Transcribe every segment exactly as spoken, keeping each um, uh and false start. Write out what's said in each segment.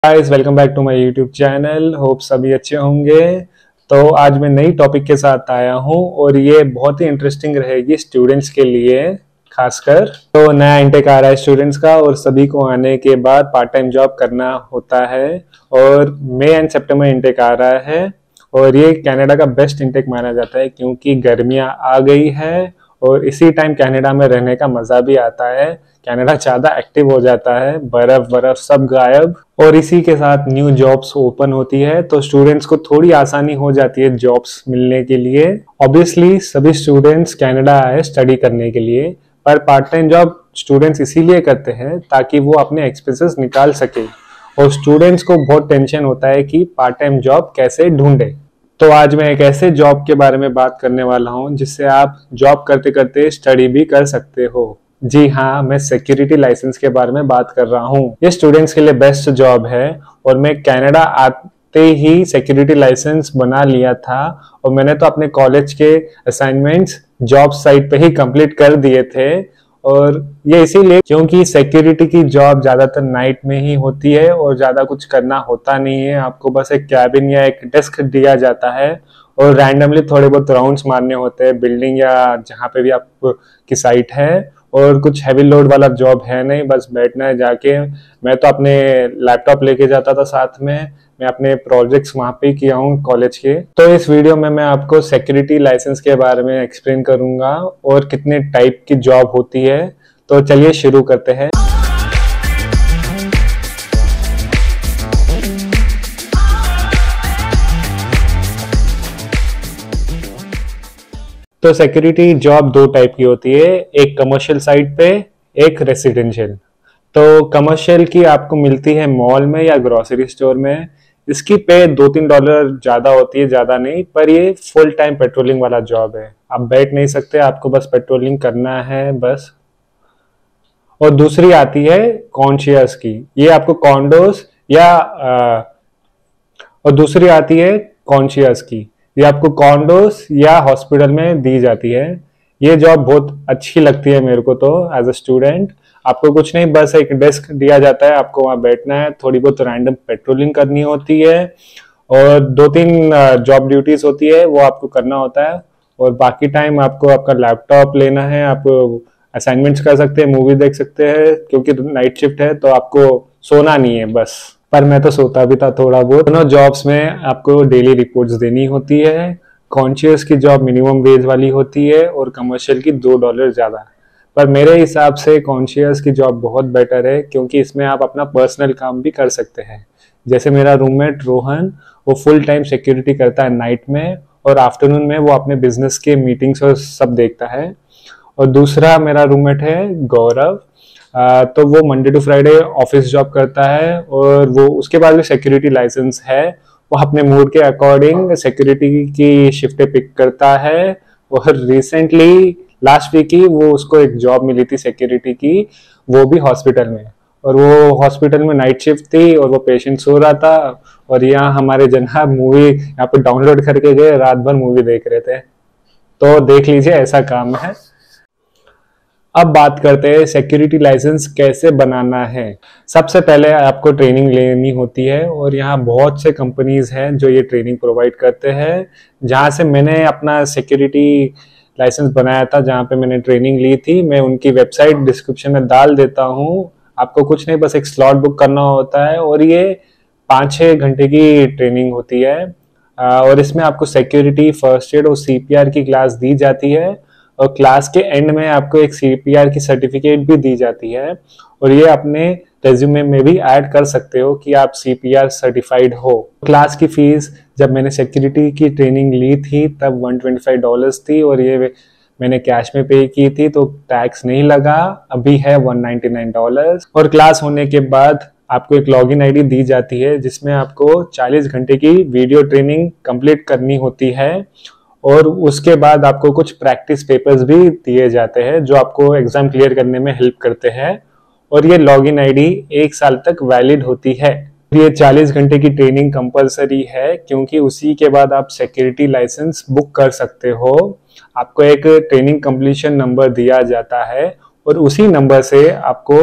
Guys, welcome back to my YouTube channel. Hope सभी अच्छे होंगे। तो आज मैं नई टॉपिक के साथ आया हूं और ये बहुत ही इंटरेस्टिंग रहेगी स्टूडेंट्स के लिए खासकर। तो नया इंटेक आ रहा है स्टूडेंट्स का और सभी को आने के बाद पार्ट टाइम जॉब करना होता है और मई एंड सितंबर इंटेक आ रहा है और ये कनाडा का बेस्ट इंटेक माना जाता है क्योंकि गर्मियां आ गई है और इसी टाइम कनाडा में रहने का मजा भी आता है। कनाडा ज्यादा एक्टिव हो जाता है, बर्फ बर्फ सब गायब और इसी के साथ न्यू जॉब्स ओपन होती है तो स्टूडेंट्स को थोड़ी आसानी हो जाती है जॉब्स मिलने के लिए। ऑब्वियसली सभी स्टूडेंट्स कनाडा आए स्टडी करने के लिए, पर पार्ट टाइम जॉब स्टूडेंट्स इसीलिए करते हैं ताकि वो अपने एक्सपेंसेस निकाल सके और स्टूडेंट्स को बहुत टेंशन होता है कि पार्ट टाइम जॉब कैसे ढूंढे। तो आज मैं एक ऐसे जॉब के बारे में बात करने वाला हूं जिससे आप जॉब करते करते स्टडी भी कर सकते हो। जी हाँ, मैं सिक्योरिटी लाइसेंस के बारे में बात कर रहा हूँ। ये स्टूडेंट्स के लिए बेस्ट जॉब है और मैं कनाडा आते ही सिक्योरिटी लाइसेंस बना लिया था और मैंने तो अपने कॉलेज के असाइनमेंट्स जॉब साइट पे ही कंप्लीट कर दिए थे। और ये इसीलिए क्योंकि सिक्योरिटी की जॉब ज्यादातर नाइट में ही होती है और ज्यादा कुछ करना होता नहीं है। आपको बस एक कैबिन या एक डेस्क दिया जाता है और रैंडमली थोड़े बहुत राउंड्स मारने होते हैं बिल्डिंग या जहाँ पे भी आपकी साइट है। और कुछ हैवी लोड वाला जॉब है नहीं, बस बैठना है जाके। मैं तो अपने लैपटॉप लेके जाता था साथ में, मैं अपने प्रोजेक्ट्स वहाँ पे किया हूँ कॉलेज के। तो इस वीडियो में मैं आपको सिक्योरिटी लाइसेंस के बारे में एक्सप्लेन करूंगा और कितने टाइप की जॉब होती है। तो चलिए शुरू करते हैं। तो सिक्योरिटी जॉब दो टाइप की होती है, एक कमर्शियल साइट पे, एक रेसिडेंशियल। तो कमर्शियल की आपको मिलती है मॉल में या ग्रोसरी स्टोर में। इसकी पे दो तीन डॉलर ज्यादा होती है, ज्यादा नहीं, पर ये फुल टाइम पेट्रोलिंग वाला जॉब है। आप बैठ नहीं सकते, आपको बस पेट्रोलिंग करना है बस। और दूसरी आती है कॉन्शियस की, ये आपको कॉन्डोस या आ, और दूसरी आती है कॉन्शियस की, ये आपको कॉन्डोस या हॉस्पिटल में दी जाती है। ये जॉब बहुत अच्छी लगती है मेरे को तो एज अ स्टूडेंट। आपको कुछ नहीं, बस एक डेस्क दिया जाता है, आपको वहां बैठना है, थोड़ी बहुत रैंडम पेट्रोलिंग करनी होती है और दो तीन जॉब ड्यूटीज होती है वो आपको करना होता है। और बाकी टाइम आपको आपका लैपटॉप लेना है, आप असाइनमेंट्स कर सकते हैं, मूवी देख सकते हैं, क्योंकि नाइट शिफ्ट है तो आपको सोना नहीं है बस। पर मैं तो सोता भी था थोड़ा बहुत। दोनों जॉब्स में आपको डेली रिपोर्ट्स देनी होती है। कॉन्शियस की जॉब मिनिमम वेज वाली होती है और कमर्शियल की दो डॉलर ज्यादा। पर मेरे हिसाब से कॉन्शियस की जॉब बहुत बेटर है क्योंकि इसमें आप अपना पर्सनल काम भी कर सकते हैं। जैसे मेरा रूममेट रोहन, वो फुल टाइम सिक्योरिटी करता है नाइट में और आफ्टरनून में वो अपने बिजनेस के मीटिंग्स और सब देखता है। और दूसरा मेरा रूममेट है गौरव, आ, तो वो Monday to Friday office job करता है और वो उसके बाद भी सिक्योरिटी लाइसेंस है। वो अपने मूड के अकॉर्डिंग सिक्योरिटी की शिफ्टें पिक करता है और रिसेंटली लास्ट वीक ही वो उसको एक जॉब मिली थी सिक्योरिटी की, वो भी हॉस्पिटल में। और वो हॉस्पिटल में नाइट शिफ्ट थी और वो पेशेंट सो रहा था और यहाँ हमारे जनाब मूवी यहाँ पे डाउनलोड करके गए, रात भर मूवी देख रहे थे। तो देख लीजिए, ऐसा काम है। अब बात करते हैं सिक्योरिटी लाइसेंस कैसे बनाना है। सबसे पहले आपको ट्रेनिंग लेनी होती है और यहाँ बहुत से कंपनीज हैं जो ये ट्रेनिंग प्रोवाइड करते हैं। जहाँ से मैंने अपना सिक्योरिटी लाइसेंस बनाया था, जहाँ पे मैंने ट्रेनिंग ली थी, मैं उनकी वेबसाइट डिस्क्रिप्शन में डाल देता हूँ। आपको कुछ नहीं, बस एक स्लॉट बुक करना होता है और ये पाँच छः घंटे की ट्रेनिंग होती है। और इसमें आपको सिक्योरिटी, फर्स्ट एड और सीपीआर की क्लास दी जाती है और क्लास के एंड में आपको एक सीपीआर की सर्टिफिकेट भी दी जाती है और ये अपने रेज्यूमे में भी ऐड कर सकते हो कि आप सीपीआर सर्टिफाइड हो। क्लास की फीस जब मैंने सिक्योरिटी की ट्रेनिंग ली थी तब एक सौ पच्चीस डॉलर्स थी और ये मैंने कैश में पे की थी तो टैक्स नहीं लगा, अभी है एक सौ निन्यानवे डॉलर्स। और क्लास होने के बाद आपको एक लॉगिन आईडी दी जाती है जिसमें आपको चालीस घंटे की वीडियो ट्रेनिंग कंप्लीट करनी होती है और उसके बाद आपको कुछ प्रैक्टिस पेपर्स भी दिए जाते हैं जो आपको एग्जाम क्लियर करने में हेल्प करते हैं। और ये लॉगिन आईडी एक साल तक वैलिड होती है। ये चालीस घंटे की ट्रेनिंग कंपलसरी है क्योंकि उसी के बाद आप सिक्योरिटी लाइसेंस बुक कर सकते हो। आपको एक ट्रेनिंग कंप्लीशन नंबर दिया जाता है और उसी नंबर से आपको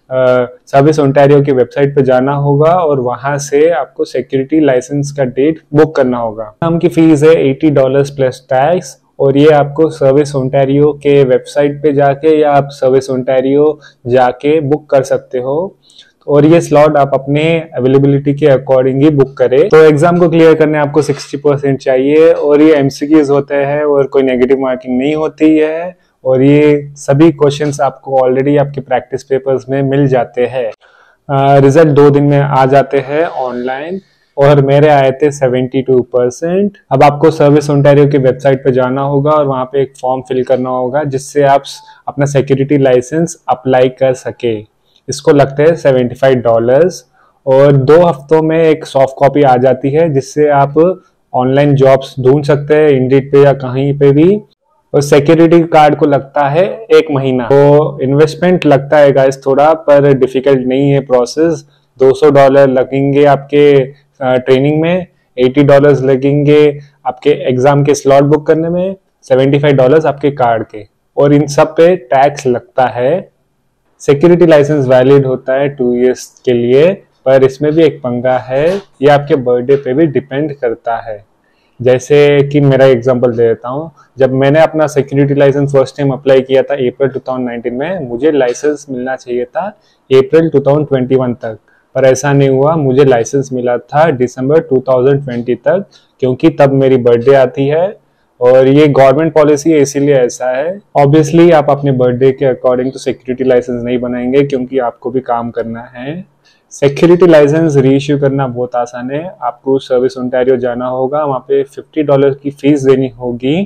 सर्विस ओंटारियो की वेबसाइट पे जाना होगा और वहां से आपको सिक्योरिटी लाइसेंस का डेट बुक करना होगा। एग्जाम की फीस है अस्सी डॉलर्स प्लस टैक्स, और ये आपको सर्विस ओंटारियो के वेबसाइट पे जाके या आप सर्विस ओंटारियो जाके बुक कर सकते हो, और ये स्लॉट आप अपने अवेलेबिलिटी के अकॉर्डिंग ही बुक करें। तो एग्जाम को क्लियर करने आपको साठ परसेंट चाहिए, और ये एमसीक्यूज होते हैं और कोई नेगेटिव मार्किंग नहीं होती है, और ये सभी क्वेश्चंस आपको ऑलरेडी आपके प्रैक्टिस पेपर्स में मिल जाते हैं। रिजल्ट दो दिन में आ जाते हैं ऑनलाइन, और मेरे आए थे बहत्तर परसेंट। अब आपको सर्विस ओंटारियो की वेबसाइट पे जाना होगा और वहां पे एक फॉर्म फिल करना होगा जिससे आप अपना सिक्योरिटी लाइसेंस अप्लाई कर सके। इसको लगते हैं पचहत्तर डॉलर्स, और दो हफ्तों में एक सॉफ्ट कॉपी आ जाती है जिससे आप ऑनलाइन जॉब्स ढूंढ सकते हैं इंडीड पे या कहीं पे भी। और सिक्योरिटी कार्ड को लगता है एक महीना। तो इन्वेस्टमेंट लगता है गाइस थोड़ा, पर डिफिकल्ट नहीं है प्रोसेस। दो सौ डॉलर लगेंगे आपके ट्रेनिंग में, अस्सी डॉलर्स लगेंगे आपके एग्जाम के स्लॉट बुक करने में, पचहत्तर डॉलर्स आपके कार्ड के, और इन सब पे टैक्स लगता है। सिक्योरिटी लाइसेंस वैलिड होता है टू इयर्स के लिए, पर इसमें भी एक पंगा है, ये आपके बर्थडे पे भी डिपेंड करता है। जैसे कि मेरा एग्जांपल दे देता हूँ, जब मैंने अपना security license first time apply किया था अप्रैल दो हज़ार उन्नीस में, मुझे लाइसेंस मिलना चाहिए था अप्रैल दो हज़ार इक्कीस तक, पर ऐसा नहीं हुआ। मुझे लाइसेंस मिला था दिसंबर दो हज़ार बीस तक, क्योंकि तब मेरी बर्थडे आती है, और ये गवर्नमेंट पॉलिसी है इसीलिए ऐसा है। ऑब्वियसली आप अपने बर्थडे के अकॉर्डिंग तो सिक्योरिटी लाइसेंस नहीं बनाएंगे, क्योंकि आपको भी काम करना है। सिक्योरिटी लाइसेंस री इश्यू करना बहुत आसान है। आपको सर्विस ओंटारियो जाना होगा, वहाँ पे पचास डॉलर की फीस देनी होगी,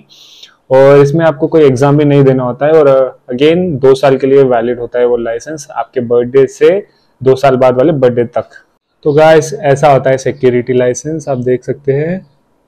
और इसमें आपको कोई एग्जाम भी नहीं देना होता है, और अगेन दो साल के लिए वैलिड होता है वो लाइसेंस, आपके बर्थडे से दो साल बाद वाले बर्थडे तक। तो गाइस ऐसा होता है सिक्योरिटी लाइसेंस, आप देख सकते हैं।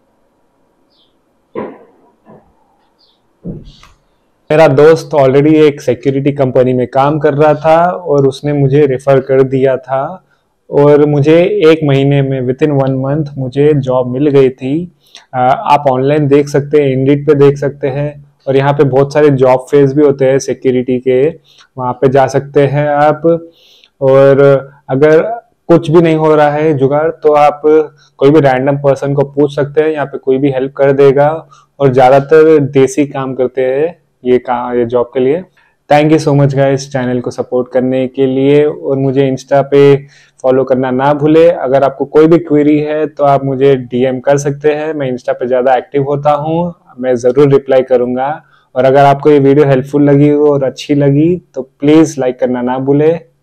मेरा दोस्त ऑलरेडी एक सिक्योरिटी कंपनी में काम कर रहा था, और उसने मुझे रेफर कर दिया था, और मुझे एक महीने में विद इन वन मंथ मुझे जॉब मिल गई थी। आप ऑनलाइन देख सकते हैं, इंडीड पे देख सकते हैं, और यहाँ पे बहुत सारे जॉब फेयर्स भी होते हैं सिक्योरिटी के, वहाँ पे जा सकते हैं आप। और अगर कुछ भी नहीं हो रहा है जुगाड़, तो आप कोई भी रैंडम पर्सन को पूछ सकते हैं, यहाँ पे कोई भी हेल्प कर देगा, और ज्यादातर देसी काम करते हैं ये काम ये जॉब के लिए। Thank you so much guys channel को सपोर्ट करने के लिए, और मुझे इंस्टा पे फॉलो करना ना भूले। अगर आपको कोई भी क्वेरी है तो आप मुझे डीएम कर सकते हैं, मैं इंस्टा पे ज्यादा एक्टिव होता हूँ, मैं जरूर रिप्लाई करूंगा। और अगर आपको ये वीडियो हेल्पफुल लगी हो और अच्छी लगी तो प्लीज लाइक करना ना भूले।